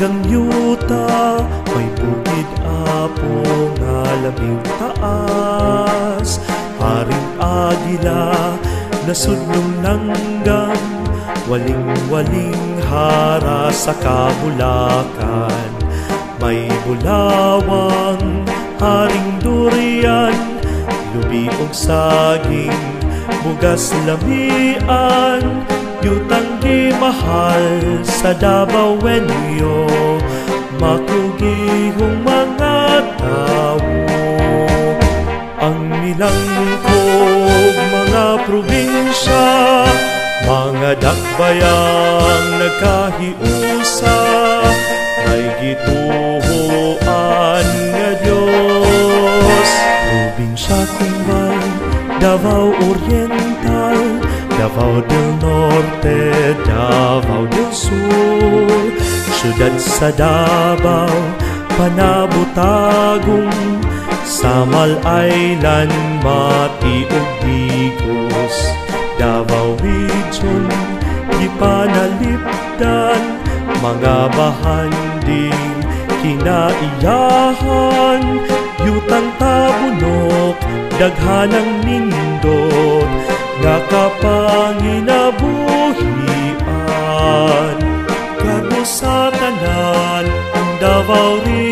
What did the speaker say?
hanggang yuta, may bukid apo nga labing taas. Haring agila na sudlong langgam, waling-waling hara sa kabulakan. May bulawang haring durian, lubi og saging, bugas lamian. Yutang di mahal sa Davao wenyo, makugihong mga tao. Ang nilangkog mga probinsya, mga dakbayang nagkahiusa, may gituhuan nga Diyos. Probinsya Kumbay, Davao Oriental, Davao del Norte, Davao del Sur. Syudad sa Davao, panabutagong, Samal Island, Mati ug Digos. Davao Region, di panalipdan, mga bahanding kinaiyahan. Yutang tabunok, daghanang nindot, nga kapanginabuhian. Kamo sa tanan ang Davao Region,